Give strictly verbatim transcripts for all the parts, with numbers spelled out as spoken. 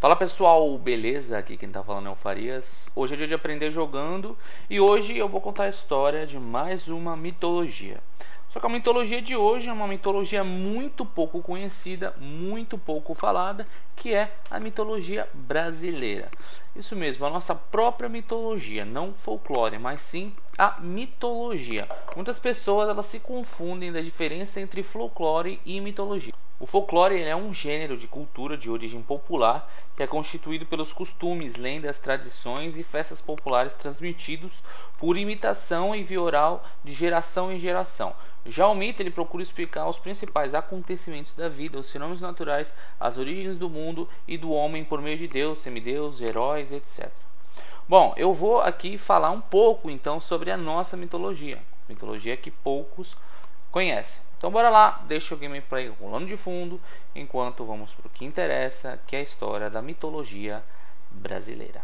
Fala pessoal, beleza? Aqui quem tá falando é o Farias. Hoje é dia de aprender jogando e hoje eu vou contar a história de mais uma mitologia. Só que a mitologia de hoje é uma mitologia muito pouco conhecida, muito pouco falada, que é a mitologia brasileira. Isso mesmo, a nossa própria mitologia, não folclore, mas sim a mitologia. Muitas pessoas elas se confundem da diferença entre folclore e mitologia. O folclore ele é um gênero de cultura de origem popular que é constituído pelos costumes, lendas, tradições e festas populares transmitidos por imitação e via oral de geração em geração. Já o mito ele procura explicar os principais acontecimentos da vida, os fenômenos naturais, as origens do mundo e do homem por meio de Deus, semideus, heróis, etcétera. Bom, eu vou aqui falar um pouco então sobre a nossa mitologia, mitologia que poucos conhecem. Então bora lá, deixa o gameplay rolando de fundo, enquanto vamos para o que interessa, que é a história da mitologia brasileira.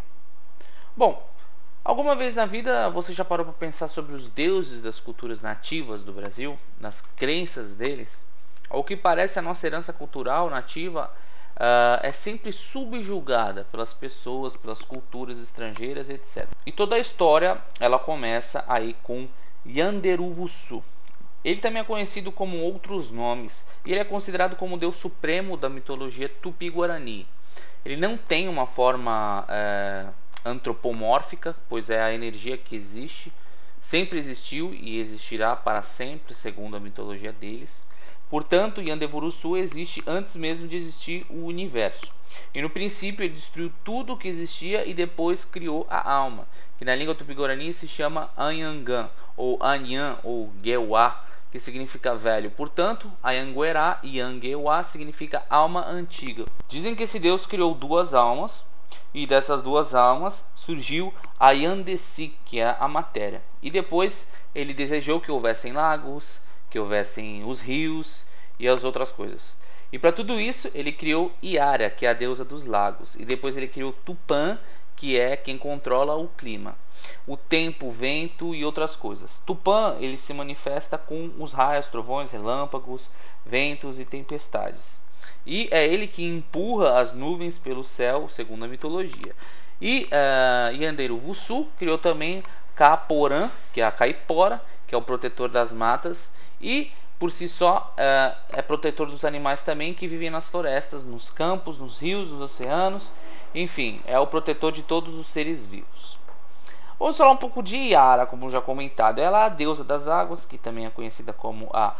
Bom, alguma vez na vida você já parou para pensar sobre os deuses das culturas nativas do Brasil, nas crenças deles? Ao que parece, a nossa herança cultural nativa uh, é sempre subjugada pelas pessoas, pelas culturas estrangeiras, etcétera. E toda a história ela começa aí com Yanderuvuçu. Ele também é conhecido como outros nomes, e ele é considerado como o deus supremo da mitologia tupi-guarani. Ele não tem uma forma é, antropomórfica, pois é a energia que existe, sempre existiu e existirá para sempre, segundo a mitologia deles. Portanto, Yanderuvuçu existe antes mesmo de existir o universo. E no princípio ele destruiu tudo o que existia e depois criou a alma, que na língua tupi-guarani se chama Anhangan, ou Anyan, ou Gewá, que significa velho. Portanto, Anhanguerá e Anguewá significa alma antiga. Dizem que esse Deus criou duas almas, e dessas duas almas surgiu a Yandesi, que é a matéria. E depois ele desejou que houvessem lagos, que houvessem os rios e as outras coisas. E para tudo isso ele criou Iara, que é a deusa dos lagos. E depois ele criou Tupã, que é quem controla o clima, o tempo, o vento e outras coisas. Tupã ele se manifesta com os raios, trovões, relâmpagos, ventos e tempestades. E é ele que empurra as nuvens pelo céu, segundo a mitologia. E uh, Yanderuvuçu criou também Caporã, que é a caipora, que é o protetor das matas, e por si só uh, é protetor dos animais também que vivem nas florestas, nos campos, nos rios, nos oceanos. Enfim, é o protetor de todos os seres vivos. Vamos falar um pouco de Iara, como já comentado. Ela é a deusa das águas, que também é conhecida como a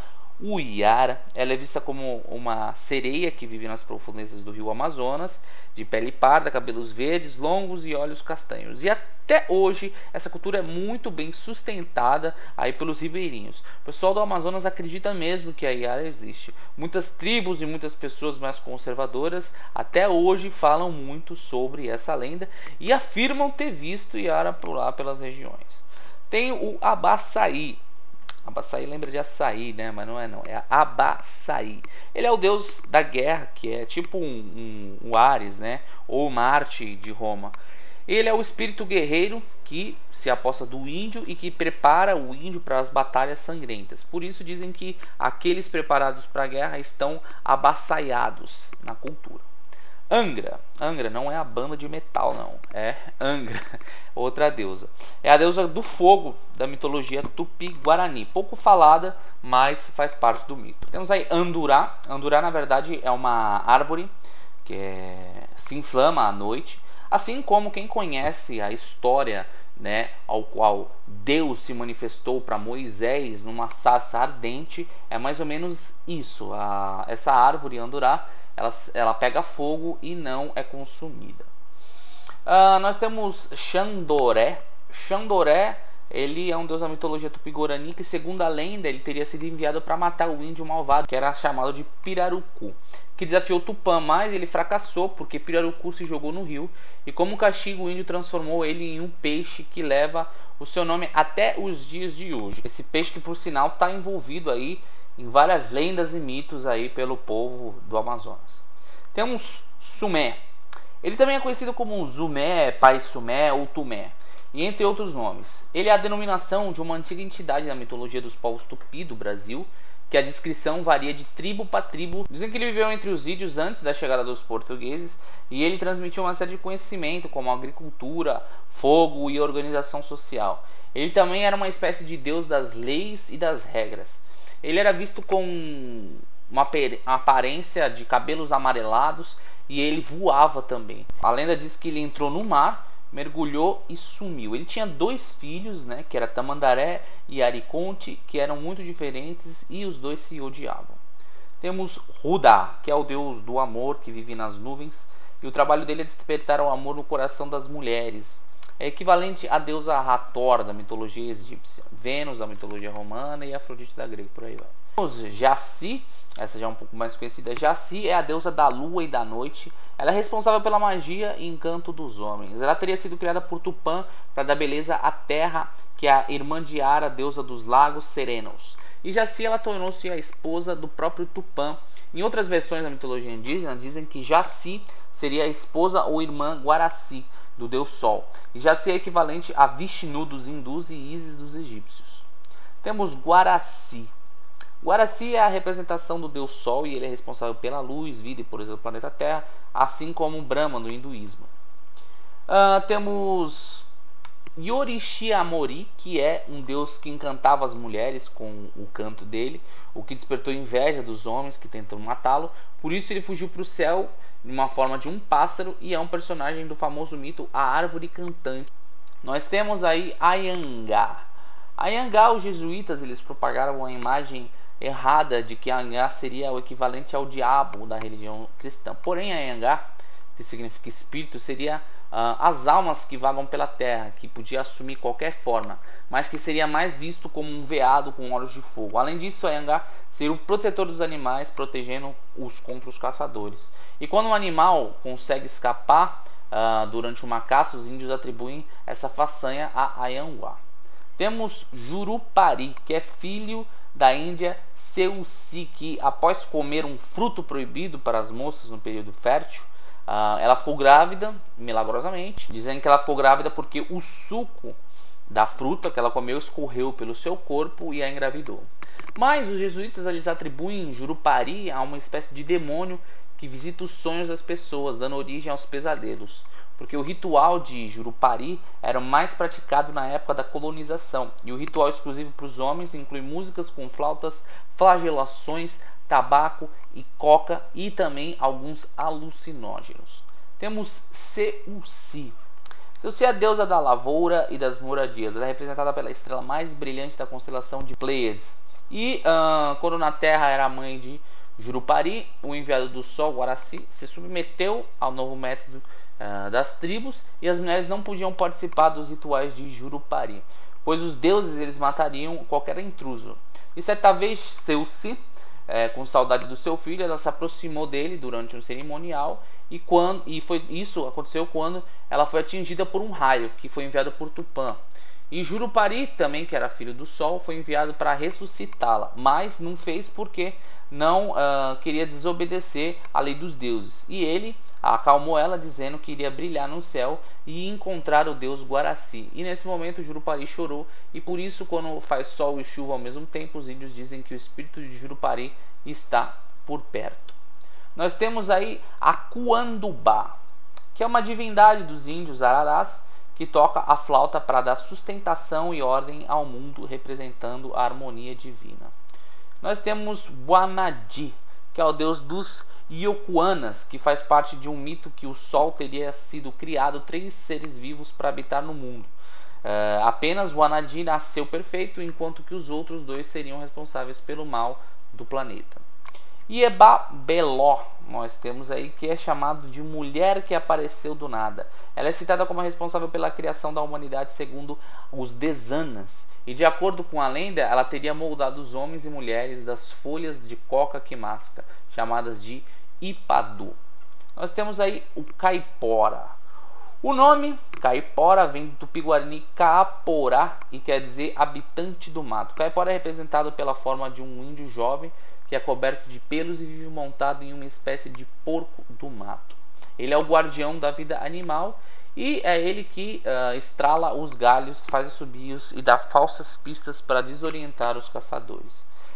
Uiara. Ela é vista como uma sereia que vive nas profundezas do rio Amazonas, de pele parda, cabelos verdes, longos e olhos castanhos. E até hoje essa cultura é muito bem sustentada aí pelos ribeirinhos. O pessoal do Amazonas acredita mesmo que a Iara existe. Muitas tribos e muitas pessoas mais conservadoras até hoje falam muito sobre essa lenda e afirmam ter visto Iara por lá pelas regiões. Tem o Abaçaí. Abaçaí lembra de açaí, né? Mas não é não, é Abaçaí. Ele é o deus da guerra, que é tipo um, um, um Ares, né? Ou Marte de Roma. Ele é o espírito guerreiro que se aposta do índio e que prepara o índio para as batalhas sangrentas. Por isso dizem que aqueles preparados para a guerra estão abaçaiados na cultura. Angra, Angra não é a banda de metal não, é Angra, outra deusa. É a deusa do fogo da mitologia tupi-guarani, pouco falada, mas faz parte do mito. Temos aí Andurá. Andurá na verdade é uma árvore que é, se inflama à noite, assim como quem conhece a história, né, ao qual Deus se manifestou para Moisés numa sarça ardente, é mais ou menos isso. A, essa árvore Andurá Ela, ela pega fogo e não é consumida. Uh, nós temos Xandoré. Xandoré, ele é um deus da mitologia tupi-guarani que, segundo a lenda, ele teria sido enviado para matar o índio malvado, que era chamado de Pirarucu, que desafiou Tupã, mas ele fracassou porque Pirarucu se jogou no rio e, como castigo, o índio transformou ele em um peixe que leva o seu nome até os dias de hoje. Esse peixe que, por sinal, está envolvido aí em várias lendas e mitos aí pelo povo do Amazonas. Temos Sumé. Ele também é conhecido como Zumé, Pai Sumé ou Tumé, e entre outros nomes. Ele é a denominação de uma antiga entidade da mitologia dos povos tupi do Brasil, que a descrição varia de tribo para tribo. Dizem que ele viveu entre os índios antes da chegada dos portugueses e ele transmitiu uma série de conhecimento como agricultura, fogo e organização social. Ele também era uma espécie de deus das leis e das regras. Ele era visto com uma aparência de cabelos amarelados e ele voava também. A lenda diz que ele entrou no mar, mergulhou e sumiu. Ele tinha dois filhos, né, que era Tamandaré e Ariconte, que eram muito diferentes e os dois se odiavam. Temos Rudá, que é o deus do amor que vive nas nuvens, e o trabalho dele é despertar o amor no coração das mulheres. É equivalente à deusa Hathor da mitologia egípcia, Vênus da mitologia romana e Afrodite da grega, por aí vai. Temos Jaci, essa já é um pouco mais conhecida. Jaci é a deusa da lua e da noite. Ela é responsável pela magia e encanto dos homens. Ela teria sido criada por Tupã para dar beleza à terra, que é a irmã de Ara, deusa dos lagos serenos. E Jaci, ela tornou-se a esposa do próprio Tupã. Em outras versões da mitologia indígena, dizem que Jaci seria a esposa ou irmã Guaraci, do deus Sol. E Jaci é equivalente a Vishnu dos hindus e Ísis dos egípcios. Temos Guaraci. Guaraci é a representação do deus Sol e ele é responsável pela luz, vida e pureza do planeta Terra, assim como Brahma no hinduísmo. Uh, temos Yorixia-Mori, que é um deus que encantava as mulheres com o canto dele, o que despertou inveja dos homens que tentam matá-lo. Por isso ele fugiu para o céu em uma forma de um pássaro e é um personagem do famoso mito A Árvore Cantante. Nós temos aí Anhangá. Anhangá, os jesuítas, eles propagaram a imagem errada de que Anhangá seria o equivalente ao diabo da religião cristã. Porém, Anhangá, que significa espírito, seria uh, as almas que vagam pela terra, que podia assumir qualquer forma, mas que seria mais visto como um veado com olhos de fogo. Além disso, Anhangá seria o protetor dos animais, protegendo-os contra os caçadores. E quando um animal consegue escapar uh, durante uma caça, os índios atribuem essa façanha a Anhangá. Temos Jurupari, que é filho da Índia Seusi, que após comer um fruto proibido para as moças no período fértil, uh, ela ficou grávida, milagrosamente. Dizem que ela ficou grávida porque o suco da fruta que ela comeu escorreu pelo seu corpo e a engravidou. Mas os jesuítas, eles atribuem Jurupari a uma espécie de demônio que visita os sonhos das pessoas, dando origem aos pesadelos. Porque o ritual de Jurupari era mais praticado na época da colonização. E o ritual exclusivo para os homens inclui músicas com flautas, flagelações, tabaco e coca e também alguns alucinógenos. Temos Seusi. Seusi é a deusa da lavoura e das moradias. Ela é representada pela estrela mais brilhante da constelação de Pleiades. E uh, quando na Terra era a mãe de Jurupari, o enviado do Sol, Guaraci, se submeteu ao novo método uh, das tribos e as mulheres não podiam participar dos rituais de Jurupari, pois os deuses eles matariam qualquer intruso. E certa vez Seusi, é, com saudade do seu filho, ela se aproximou dele durante um cerimonial e, quando, e foi, isso aconteceu quando ela foi atingida por um raio que foi enviado por Tupã. E Jurupari, também que era filho do Sol, foi enviado para ressuscitá-la, mas não fez porque não uh, queria desobedecer à lei dos deuses. E ele acalmou ela dizendo que iria brilhar no céu e encontrar o deus Guaraci. E nesse momento Jurupari chorou e por isso quando faz sol e chuva ao mesmo tempo, os índios dizem que o espírito de Jurupari está por perto. Nós temos aí a Cuandubá, que é uma divindade dos índios ararás, que toca a flauta para dar sustentação e ordem ao mundo, representando a harmonia divina. Nós temos Guanadi, que é o deus dos Iocuanas, que faz parte de um mito que o Sol teria sido criado três seres vivos para habitar no mundo. Uh, apenas Guanadi nasceu perfeito, enquanto que os outros dois seriam responsáveis pelo mal do planeta. Ieba Beló, nós temos aí, que é chamado de mulher que apareceu do nada. Ela é citada como responsável pela criação da humanidade segundo os Desanas. E de acordo com a lenda, ela teria moldado os homens e mulheres das folhas de coca quimasca, chamadas de Ipadu. Nós temos aí o Caipora. O nome Caipora vem do tupi-guarani Caaporá e quer dizer habitante do mato. Caipora é representado pela forma de um índio jovem que é coberto de pelos e vive montado em uma espécie de porco do mato. Ele é o guardião da vida animal e é ele que uh, estrala os galhos, faz assobios e dá falsas pistas para desorientar os caçadores.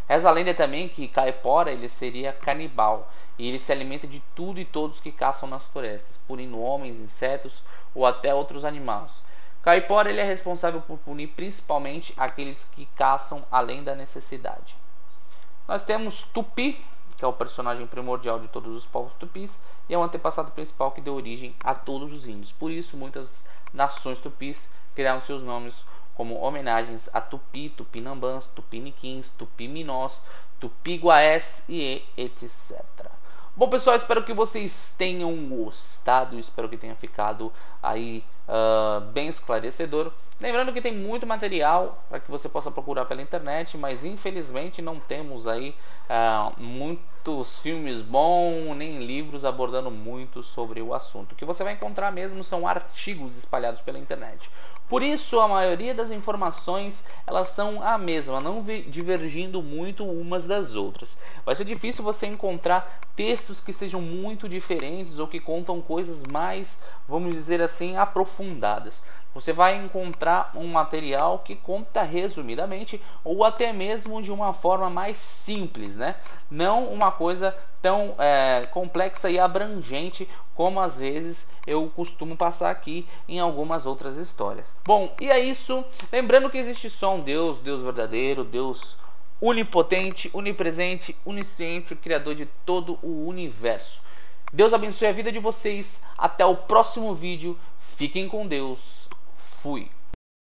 Reza a lenda também que Caipora ele seria canibal e ele se alimenta de tudo e todos que caçam nas florestas, punindo homens, insetos ou até outros animais. Caipora ele é responsável por punir principalmente aqueles que caçam além da necessidade. Nós temos Tupi, que é o personagem primordial de todos os povos tupis e é o antepassado principal que deu origem a todos os índios. Por isso, muitas nações tupis criaram seus nomes como homenagens a Tupi, Tupinambãs, Tupiniquins, Tupiminós, Tupiguaés e etcétera. Bom, pessoal, espero que vocês tenham gostado, espero que tenha ficado aí uh, bem esclarecedor. Lembrando que tem muito material para que você possa procurar pela internet, mas infelizmente não temos aí uh, muitos filmes bons, nem livros abordando muito sobre o assunto. O que você vai encontrar mesmo são artigos espalhados pela internet. Por isso, a maioria das informações elas são a mesma, não divergindo muito umas das outras. Vai ser difícil você encontrar textos que sejam muito diferentes ou que contam coisas mais, vamos dizer assim, aprofundadas. Você vai encontrar um material que conta resumidamente ou até mesmo de uma forma mais simples, né? Não uma coisa tão é, complexa e abrangente como às vezes eu costumo passar aqui em algumas outras histórias. Bom, e é isso. Lembrando que existe só um Deus, Deus verdadeiro, Deus onipotente, onipresente, onisciente, criador de todo o universo. Deus abençoe a vida de vocês. Até o próximo vídeo. Fiquem com Deus. Fui.